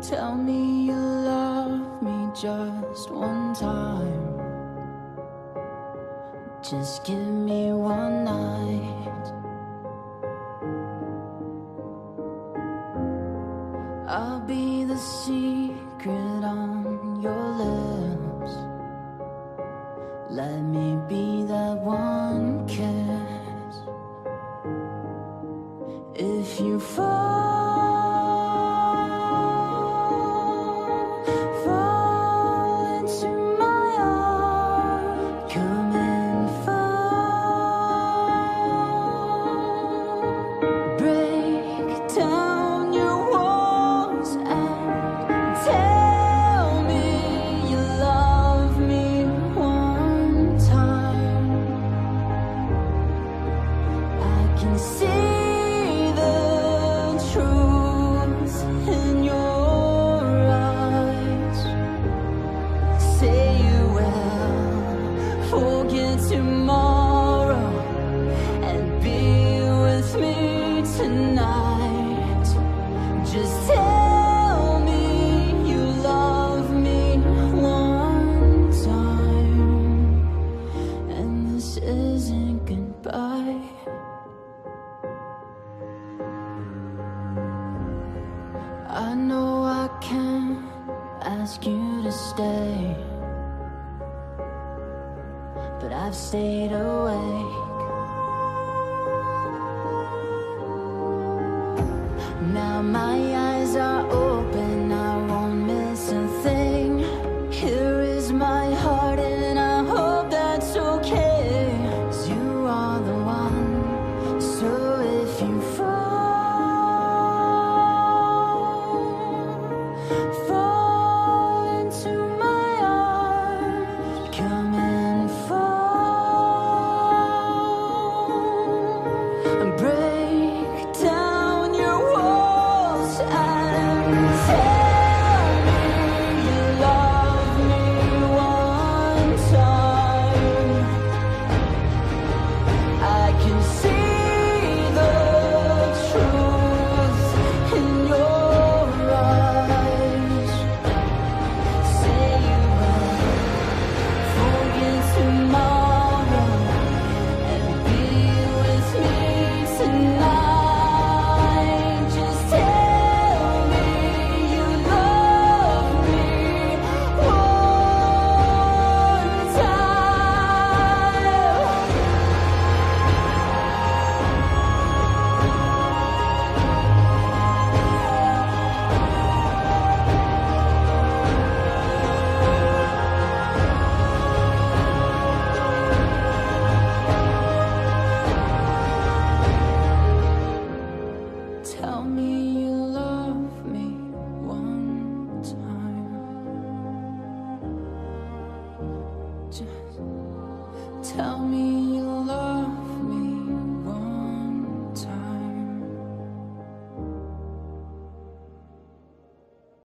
Tell me you love me just one time. Just give me one night. I'll be the secret on your lips. Let me be that one kiss. If you fall into my arms, come and fall. Break down your walls and tell me you love me one time. I can see tomorrow and be with me tonight. Just tell me you love me one time, and this isn't goodbye. I know I can't ask you to stay, but I've stayed awake. Now my eyes are open, I won't miss a thing. Here is my heart and I hope that's okay, 'cause you are the one. So if you fall into my arms, come and break down your walls and tell me you love me one time. I can see the truth in your eyes. Say you will forget tomorrow and be with me tonight. Just tell me you love me one time. Tell me you love me one time. Just tell me